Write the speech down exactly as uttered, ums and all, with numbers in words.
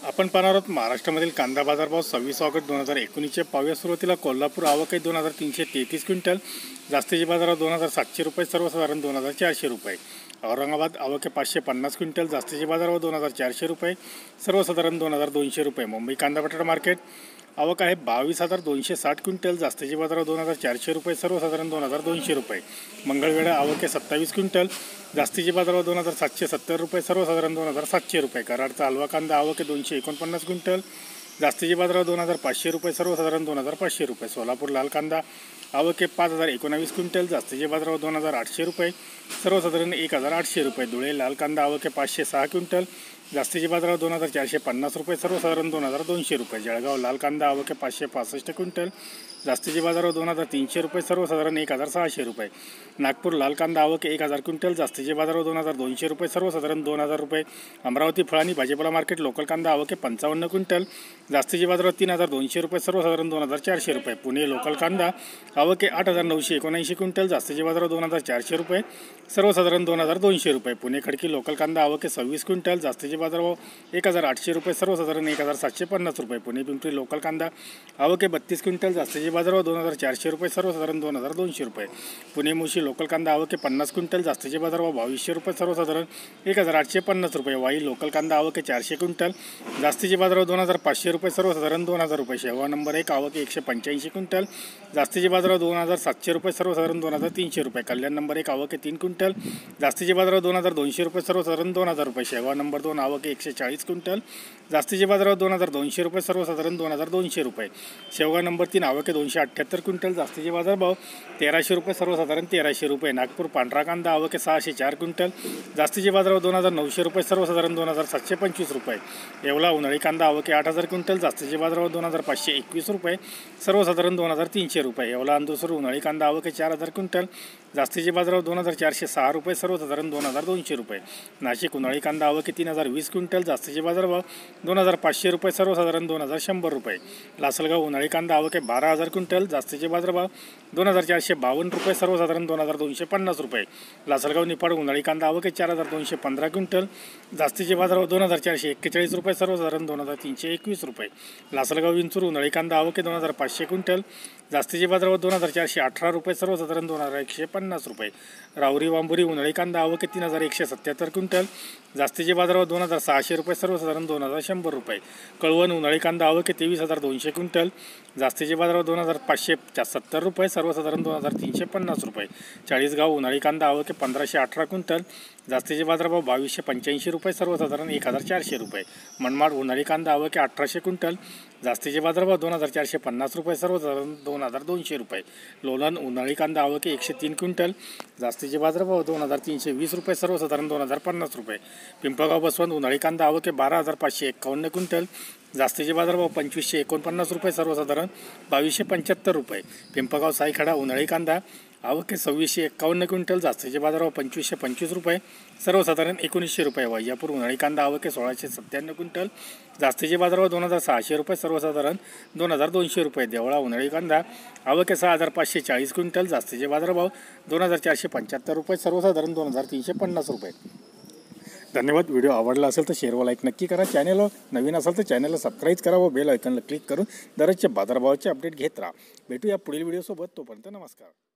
आपण पाहणार आहोत महाराष्ट्रामधील कांदा बाजारभाव सव्वीस ऑगस्ट दोन हजार एकोणीसच्या पावया सुरुवातीला कोल्हापूर आवक आहे दोन हजार तीनशे तेहतीस क्विंटल, जास्तीचे बाजारभाव दोन हजार सातशे रुपये, सर्वसाधारण दोन हजार चारशे रुपये. औरंगाबाद आवक आहे पाचशे पन्नास क्विंटल, जास्तीचे बाजारभाव दोन हजार चारशे रुपये, सर्वसाधारण दोन हजार दोनशे रुपये. मुंबई कांदा बटाटा मार्केट आवक आहे बावीस हजार दोनशे साठ क्विंटल, जास्तीचे बाजारभाव दोन हजार चारशे रुपये, सर्वसाधारण दोन हजार दोनशे रुपये. मंगळवेढा आवक आहे सत्तावीस क्विंटल, जास्तीचे बाजारभाव दोन हजार सातशे सत्तर रुपये, सर्वसाधारण दोन हजार सातशे रुपये. कराडचा हलवा कांदा आवक आहे दोनशे एकोणपन्नास क्विंटल, जास्तीचे बाजारभाव दोन हजार पाचशे रुपये, सर्वसाधारण दोन हजार पाचशे रुपये. सोलापूर लाल कांदा आवक आहे पाच हजार एकोणावीस क्विंटल, जास्तीचे बाजारभाव दोन हजार आठशे रुपये, सर्वसाधारण एक हजार आठशे रुपये. धुळे लाल कांदा आवक आहे पाचशे सहा क्विंटल, जास्तीचे बाजारभाव दोन हजार चारशे पन्नास रुपये, सर्वसाधारण दोन हजार दोनशे रुपये. जळगाव लाल कांदा आवक आहे पाचशे पासष्ट क्विंटल, जास्तीचे बाजारभाव दोन हजार तीनशे रुपये, सर्वसाधारण एक हजार सहाशे रुपये. नागपूर लाल कांदा आवक आहे एक हजार क्विंटल, जास्तीचे बाजारभाव दोन हजार दोनशे रुपये, सर्वसाधारण दोन हजार रुपये. अमरावती फळ आणि भाजीपाला मार्केट लोकल कांदा आवक आहे पंचावन्न क्विंटल, जास्तीचे बाजारभाव तीन हजार दोनशे रुपये, सर्वसाधारण दोन हजार चारशे रुपये. पुणे लोकल कांदा आवक आहे आठ हजार नऊशे एकोणऐंशी क्विंटल, जास्तीचे बाजारभाव दोन हजार चारशे रुपये, सर्वसाधारण दोन हजार दोनशे रुपये. पुणे खडकी लोकल कांदा आवक आहे सव्वीस क्विंटल, जास्तीचे बाजारभाव एक हजार आठशे रुपये, सर्वसाधारण एक हजार सातशे पन्नास रुपये. पुणे पिंपरी लोकल कांदा आवक आहे बत्तीस क्विंटल, जास्तीचे बाजारभाव दोन हजार चारशे रुपये, सर्वसाधारण दोन हजार दोनशे रुपये. पुणे मुळशी लोकल कांदा आवक आहे पन्नास क्विंटल, जास्तीचे बाजारभाव बावीसशे रुपये, सर्वसाधारण एक हजार आठशे पन्नास रुपये. वाई लोकल कांदा आवक आहे चारशे क्विंटल, जास्तीचे बाजारभाव दोन हजार पाचशे रुपये, सर्वसाधारण दोन हजार रुपये. शेवा नंबर एक आवक आहे एकशे पंच्याऐंशी क्विंटल, जास्तीचे बाजारभाव दोन हजार सातशे रुपये, सर्वसाधारण दोन हजार तीनशे रुपये. कल्याण नंबर एक आवक आहे तीन क्विंटल, जास्तीचे बाजारभाव दोन हजार दोनशे रुपये, सर्वसाधारण दोन हजार रुपये. शेवा नंबर दोन आवक आहे एकशे चाळीस क्विंटल, जास्तीचे बाजारभाव दोन हजार दोनशे रुपये, सर्वसाधारण दोन हजार दोनशे रुपये. शेवगा नंबर तीन आवक आहे दोनशे अठ्ठ्याहत्तर क्विंटल, जास्तीचे बाजारभाव तेराशे रुपये, सर्वसाधारण तेराशे रुपये. नागपूर पांढरा कांदा आवक आहे सहाशे चार क्विंटल, जास्तीचे बाजारभाव दोन हजार नऊशे रुपये, सर्वसाधारण दोन हजार सातशे पंचवीस रुपये. येवला उन्हाळी कांदा आवक आहे आठ हजार क्विंटल, जास्तीचे बाजारभाव दोन हजार पाचशे एकवीस रुपये, सर्वसाधारण दोन हजार तीनशे रुपये. येवला अंदुसर उन्हाळी कांदा आवक आहे चार हजार क्विंटल, जास्तीचे बाजारभाव दोन हजार चारशे सहा रुपये, सर्वसाधारण दोन हजार दोनशे रुपये. नाशिक उन्हाळी कांदा आवक आहे तीन हजार वीस क्विंटल, जास्तीचे बाजारभाव दोन हजार पाचशे रुपये, सर्वसाधारण दोन हजार शंभर रुपये. लासलगाव उन्हाळी कांदा आवक आहे बारा हजार क्विंटल, जास्तीचे बाजारभाव दोन हजार चारशे बावन्न रुपये, सर्वसाधारण दोन हजार दोनशे पन्नास रुपये. लासलगाव निफाड उन्हाळी कांदा आवक आहे चार हजार दोनशे पंधरा क्विंटल, जास्तीचे बाजारभाव दोन हजार चारशे एक्केचाळीस रुपये, सर्वसाधारण दोन हजार तीनशे एकवीस रुपये. लासलगाव विंचूर उन्हाळी कांदा आवक आहे दोन हजार पाचशे क्विंटल, जास्तीचे बाजारभाव दोन हजार चारशे अठरा रुपये, सर्वसाधारण दोन हजार एकशे पन्नास रुपये. राहुरी वांबुरी उन्हाळी कांदा आवक आहे तीन हजार एकशे सत्याहत्तर क्विंटल, जास्तीचे बाजारभाव दोन हजार सहाशे रुपये, सर्वसाधारण दोन हजार शंभर रुपये. कळवण उन्हाळी कांदा आवक आहे तेवीस हजार दोनशे क्विंटल, जास्तीचे बाजारभाव दोन हजार पाचशे सत्तर रुपये, सर्वसाधारण दोन हजार तीनशे पन्नास रुपये. चाळीसगाव उन्हाळी कांदा आवक आहे पंधराशे अठरा क्विंटल, जास्तीचे बाजारभाव बावीसशे पंच्याऐंशी रुपये, सर्वसाधारण एक हजार चारशे रुपये. मनमाड उन्हाळी कांदा आवक आहे अठराशे क्विंटल, जास्तीचे बाजारभाव दोन हजार चारशे पन्नास रुपये, सर्वसाधारण दोन हजार दोनशे रुपये. लोणंद उन्हाळी कांदा आवक आहे एकशे तीन क्विंटल, जास्तीचे बाजारभाव दोन हजार तीनशे वीस रुपये, सर्वसाधारण दोन हजार पन्नास रुपये. पिंपळगाव बसवंत उन्हाळी कांदा आवक आहे बारा हजार पाचशे एक्कावन्न क्विंटल, जास्तीचे बाजारभाव पंचवीसशे एकोणपन्नास रुपये, सर्वसाधारण बावीसशे पंच्याहत्तर रुपये. पिंपळगाव साईखेडा उन्हाळी कांदा आवक आहे सव्वीसशे एक्कावन्न क्विंटल, जास्तीचे बाजारभाव पंचवीसशे पंचवीस रुपये, सर्वसाधारण एकोणीसशे रुपये. वैजापूर उन्हाळी कांदा आवक आहे सोळाशे सत्त्याण्णव क्विंटल, जास्तीचे बाजारभाव दोन हजार सहाशे रुपये, सर्वसाधारण दोन हजार दोनशे रुपये. देवळा उन्हाळी कांदा आवक आहे सहा हजार पाचशे चाळीस क्विंटल, जास्तीचे बाजारभाव दोन हजार चारशे पंच्याहत्तर रुपये, सर्वसाधारण दोन हजार तीनशे पन्नास रुपये. धन्यवाद. व्हिडिओ आवडला असेल तर शेअर व लाईक नक्की करा. चॅनलवर नवीन असेल तर चॅनलला सबस्क्राईब करा व बेल आयकॉनला क्लिक करून दररोजच्या बाजारभावाचे अपडेट घेत राहा. भेटूया पुढील व्हिडिओसोबत. तोपर्यंत नमस्कार.